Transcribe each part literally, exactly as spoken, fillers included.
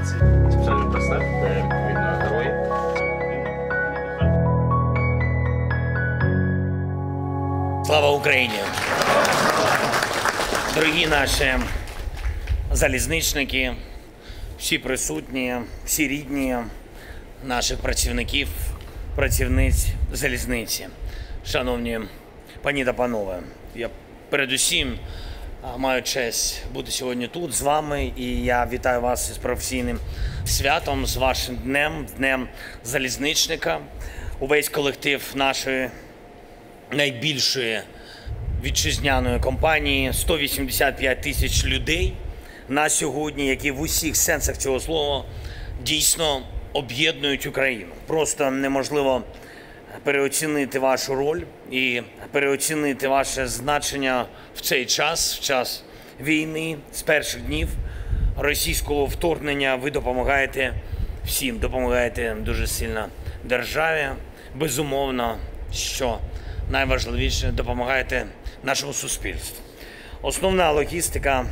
ці спеціальний браслет, де відповідно герої. Слава Україні! Дорогі наші залізничники, всі присутні, всі рідні наших працівників, працівниць залізниці. Шановні пані та панове, я передусім маю честь бути сьогодні тут з вами, і я вітаю вас із професійним святом, з вашим днем, Днем залізничника. Увесь колектив нашої найбільшої вітчизняної компанії, сто вісімдесят п'ять тисяч людей на сьогодні, які в усіх сенсах цього слова дійсно об'єднують Україну. Просто неможливо переоцінити вашу роль і переоцінити ваше значення в цей час, в час війни. З перших днів російського вторгнення ви допомагаєте всім, допомагаєте дуже сильно державі. Безумовно, що найважливіше, допомагаєте нашому суспільству. Основна логістика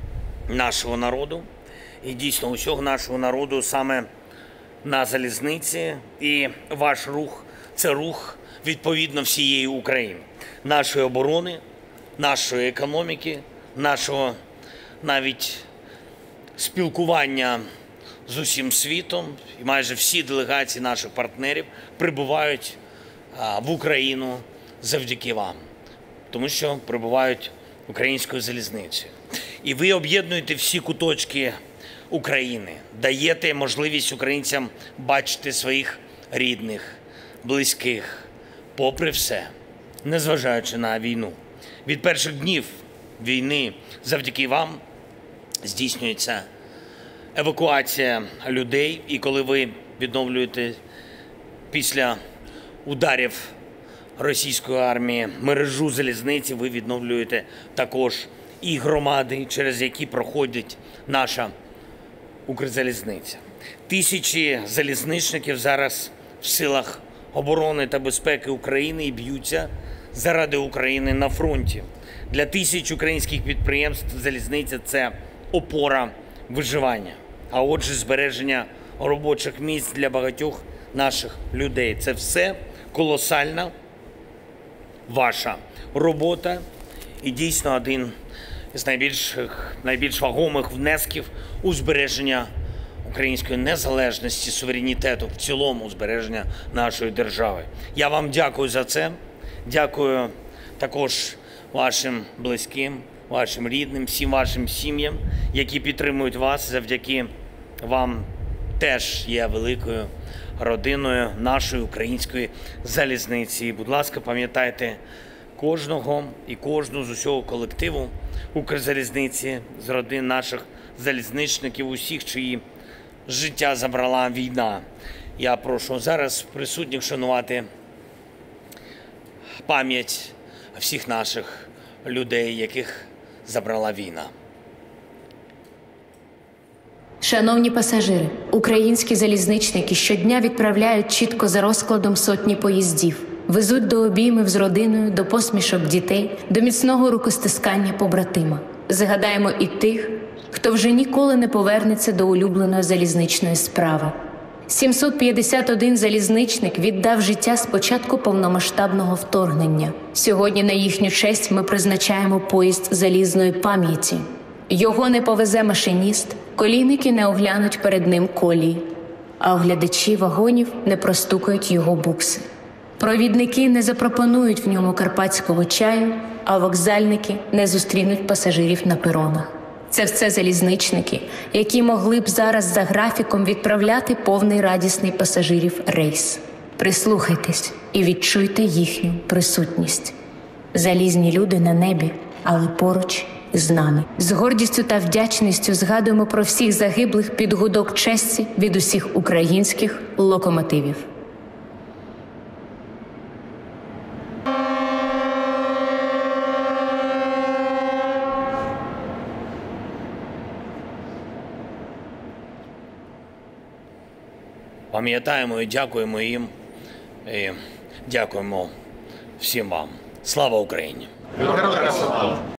нашого народу і дійсно усього нашого народу саме на залізниці, і ваш рух – це рух відповідно всієї України, нашої оборони, нашої економіки, нашого навіть спілкування з усім світом. І майже всі делегації наших партнерів прибувають в Україну завдяки вам, тому що прибувають українською залізницею. І ви об'єднуєте всі куточки України, даєте можливість українцям бачити своїх рідних, близьких, попри все, незважаючи на війну. Від перших днів війни завдяки вам здійснюється евакуація людей, і коли ви відновлюєте після ударів російської армії мережу залізниці, ви відновлюєте також і громади, через які проходить наша Укрзалізниця. Тисячі залізничників зараз в силах оборони та безпеки України і б'ються заради України на фронті. Для тисяч українських підприємств залізниця – це опора виживання, а отже збереження робочих місць для багатьох наших людей. Це все колосальна ваша робота і дійсно один з найбільших, найбільш вагомих внесків у збереження української незалежності, суверенітету, в цілому збереження нашої держави. Я вам дякую за це. Дякую також вашим близьким, вашим рідним, всім вашим сім'ям, які підтримують вас. Завдяки вам теж є великою родиною нашої української залізниці. І, будь ласка, пам'ятайте кожного і кожну з усього колективу Укрзалізниці, з родин наших залізничників, усіх, чиї життя забрала війна. Я прошу зараз присутніх шанувати пам'ять всіх наших людей, яких забрала війна. Шановні пасажири, українські залізничники щодня відправляють чітко за розкладом сотні поїздів. Везуть до обіймів з родиною, до посмішок дітей, до міцного рукостискання побратима. Згадаємо і тих, хто вже ніколи не повернеться до улюбленої залізничної справи. сімсот п'ятдесят один залізничник віддав життя з початку повномасштабного вторгнення. Сьогодні на їхню честь ми призначаємо поїзд залізної пам'яті. Його не повезе машиніст, колійники не оглянуть перед ним колії, а оглядачі вагонів не простукають його букси. Провідники не запропонують в ньому карпатського чаю, а вокзальники не зустрінуть пасажирів на перонах. Це все залізничники, які могли б зараз за графіком відправляти повний радісний пасажирів рейс. Прислухайтесь і відчуйте їхню присутність. Залізні люди на небі, але поруч з нами. З гордістю та вдячністю згадуємо про всіх загиблих під гудок честі від усіх українських локомотивів. Пам'ятаємо і дякуємо їм, і дякуємо всім вам. Слава Україні! Героям слава!